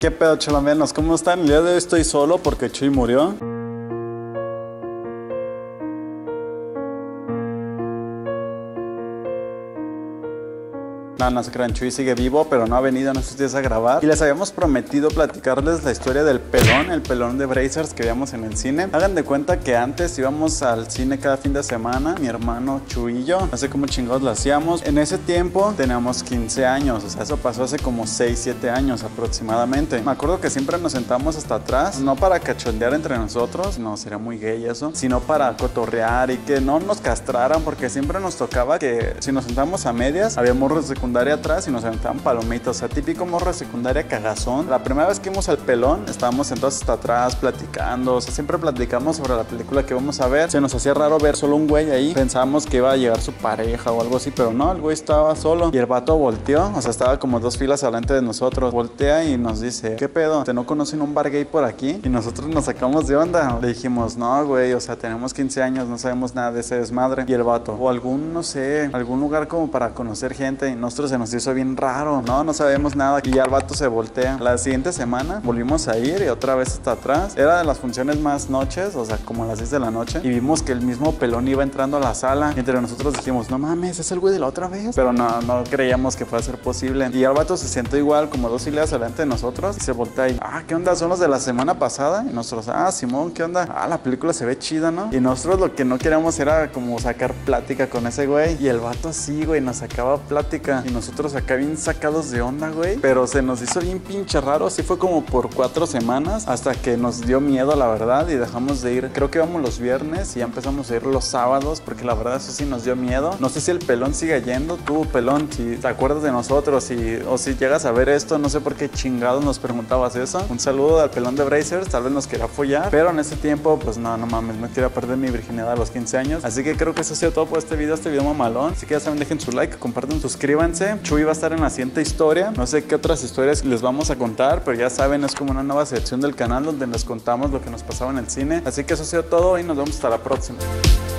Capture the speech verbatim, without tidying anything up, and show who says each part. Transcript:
Speaker 1: ¿Qué pedo, cholomenos? ¿Cómo están? El día de hoy estoy solo porque Chuy murió. No, no se crean, Chuy sigue vivo, pero no ha venido en estos días a grabar. Y les habíamos prometido platicarles la historia del pelón, el pelón de Brazers que veíamos en el cine. Hagan de cuenta que antes íbamos al cine cada fin de semana, mi hermano Chuy y yo. No sé cómo chingados lo hacíamos. En ese tiempo teníamos quince años, o sea, eso pasó hace como seis, siete años aproximadamente. Me acuerdo que siempre nos sentamos hasta atrás, no para cachondear entre nosotros, no, sería muy gay eso, sino para cotorrear y que no nos castraran, porque siempre nos tocaba que si nos sentamos a medias, había morros de secundaria atrás y nos aventaban palomitas, o sea, típico morro de secundaria cagazón. La primera vez que vimos al pelón, estábamos sentados hasta atrás platicando, o sea, siempre platicamos sobre la película que vamos a ver. Se nos hacía raro ver solo un güey ahí, pensábamos que iba a llegar su pareja o algo así, pero no, el güey estaba solo y el vato volteó, o sea, estaba como dos filas adelante de nosotros, voltea y nos dice, ¿qué pedo? ¿Te no conocen un bar gay por aquí? Y nosotros nos sacamos de onda, le dijimos, no, güey, o sea, tenemos quince años, no sabemos nada de ese desmadre. Y el vato, o algún, no sé, algún lugar como para conocer gente, y nosotros se nos hizo bien raro, no, no sabemos nada. Y ya el vato se voltea. La siguiente semana volvimos a ir y otra vez hasta atrás. Era de las funciones más noches, o sea, como a las seis de la noche. Y vimos que el mismo pelón iba entrando a la sala. Y entre nosotros dijimos, no mames, es el güey de la otra vez. Pero no, no creíamos que fuera a ser posible. Y el vato se sentó igual, como dos filas adelante de nosotros. Y se voltea y, ah, ¿qué onda? ¿Son los de la semana pasada? Y nosotros, ah, Simón, ¿qué onda? Ah, la película se ve chida, ¿no? Y nosotros lo que no queríamos era como sacar plática con ese güey. Y el vato así, güey, nos sacaba plática. Y nosotros acá bien sacados de onda, güey. Pero se nos hizo bien pinche raro. Así fue como por cuatro semanas hasta que nos dio miedo, la verdad, y dejamos de ir. Creo que íbamos los viernes y ya empezamos a ir los sábados, porque la verdad eso sí nos dio miedo. No sé si el pelón sigue yendo. Tú, pelón, si te acuerdas de nosotros y, o si llegas a ver esto, no sé por qué chingados nos preguntabas eso. Un saludo al pelón de Brazers, tal vez nos quería follar, pero en ese tiempo, pues no, no mames, no quería perder mi virginidad a los quince años. Así que creo que eso ha sido todo por este video, este video mamalón. Así que ya saben, dejen su like, compartan, suscríbanse. Chuy va a estar en la siguiente historia. No sé qué otras historias les vamos a contar, pero ya saben, es como una nueva sección del canal donde les contamos lo que nos pasaba en el cine. Así que eso ha sido todo y nos vemos hasta la próxima.